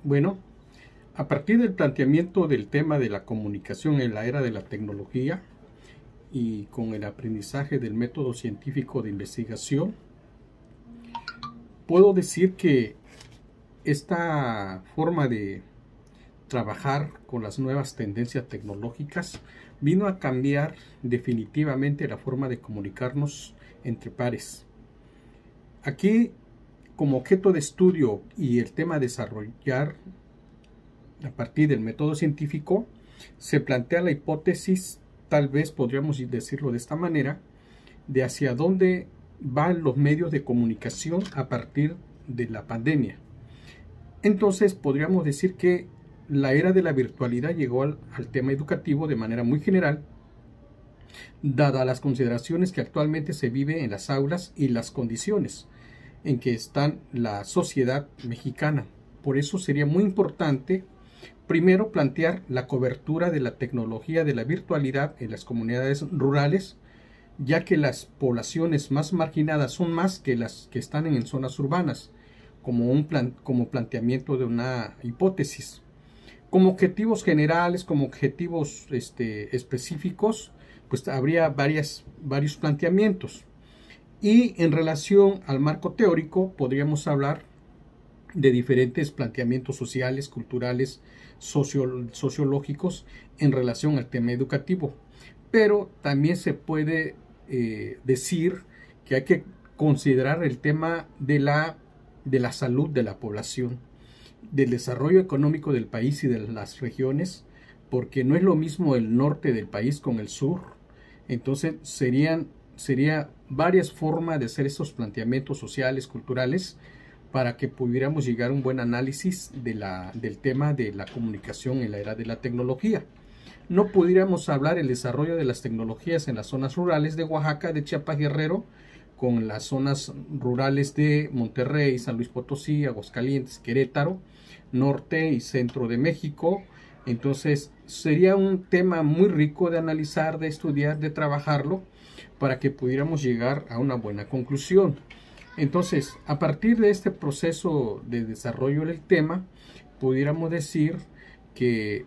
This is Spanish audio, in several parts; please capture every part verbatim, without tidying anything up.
Bueno, a partir del planteamiento del tema de la comunicación en la era de la tecnología y con el aprendizaje del método científico de investigación, puedo decir que esta forma de trabajar con las nuevas tendencias tecnológicas vino a cambiar definitivamente la forma de comunicarnos entre pares. Aquí, como objeto de estudio y el tema a desarrollar a partir del método científico, se plantea la hipótesis, tal vez podríamos decirlo de esta manera, de hacia dónde van los medios de comunicación a partir de la pandemia. Entonces podríamos decir que la era de la virtualidad llegó al, al tema educativo de manera muy general, dadas las consideraciones que actualmente se vive en las aulas y las condiciones en que está la sociedad mexicana. Por eso sería muy importante primero plantear la cobertura de la tecnología de la virtualidad en las comunidades rurales, ya que las poblaciones más marginadas son más que las que están en zonas urbanas, como un plan, como planteamiento de una hipótesis. Como objetivos generales, como objetivos este, específicos, pues habría varias, varios planteamientos. Y en relación al marco teórico, podríamos hablar de diferentes planteamientos sociales, culturales, socio, sociológicos en relación al tema educativo. Pero también se puede eh, decir que hay que considerar el tema de la, de la salud de la población, del desarrollo económico del país y de las regiones, porque no es lo mismo el norte del país con el sur. Entonces serían sería varias formas de hacer estos planteamientos sociales, culturales, para que pudiéramos llegar a un buen análisis de la, del tema de la comunicación en la era de la tecnología. No pudiéramos hablar el desarrollo de las tecnologías en las zonas rurales de Oaxaca, de Chiapas, Guerrero, con las zonas rurales de Monterrey, San Luis Potosí, Aguascalientes, Querétaro, norte y centro de México. Entonces sería un tema muy rico de analizar, de estudiar, de trabajarlo, para que pudiéramos llegar a una buena conclusión. Entonces, a partir de este proceso de desarrollo del tema, pudiéramos decir que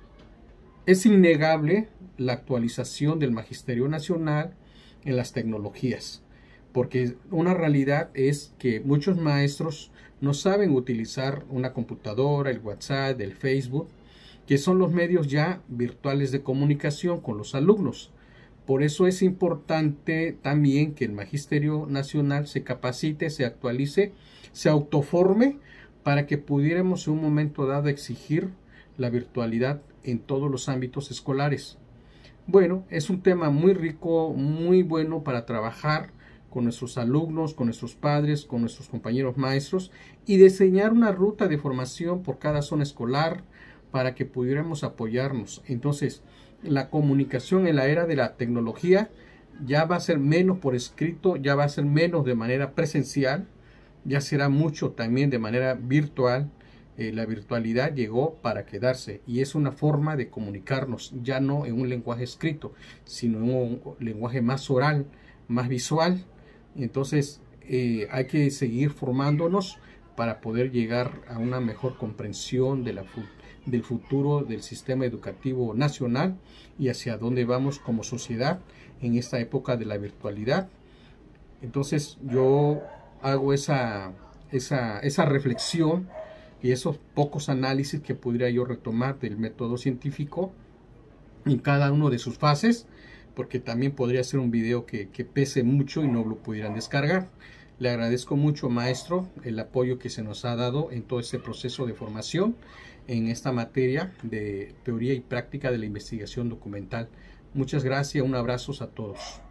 es innegable la actualización del Magisterio Nacional en las tecnologías, porque una realidad es que muchos maestros no saben utilizar una computadora, el WhatsApp, el Facebook, que son los medios ya virtuales de comunicación con los alumnos. Por eso es importante también que el Magisterio Nacional se capacite, se actualice, se autoforme para que pudiéramos en un momento dado exigir la virtualidad en todos los ámbitos escolares. Bueno, es un tema muy rico, muy bueno para trabajar con nuestros alumnos, con nuestros padres, con nuestros compañeros maestros y diseñar una ruta de formación por cada zona escolar para que pudiéramos apoyarnos. Entonces, la comunicación en la era de la tecnología ya va a ser menos por escrito, ya va a ser menos de manera presencial, ya será mucho también de manera virtual. Eh, la virtualidad llegó para quedarse y es una forma de comunicarnos, ya no en un lenguaje escrito, sino en un lenguaje más oral, más visual. Entonces eh, hay que seguir formándonos para poder llegar a una mejor comprensión de la del futuro del sistema educativo nacional y hacia dónde vamos como sociedad en esta época de la virtualidad. Entonces yo hago esa, esa, esa reflexión y esos pocos análisis que podría yo retomar del método científico en cada uno de sus fases, porque también podría ser un video que, que pese mucho y no lo pudieran descargar. Le agradezco mucho, maestro, el apoyo que se nos ha dado en todo este proceso de formación en esta materia de teoría y práctica de la investigación documental. Muchas gracias, un abrazo a todos.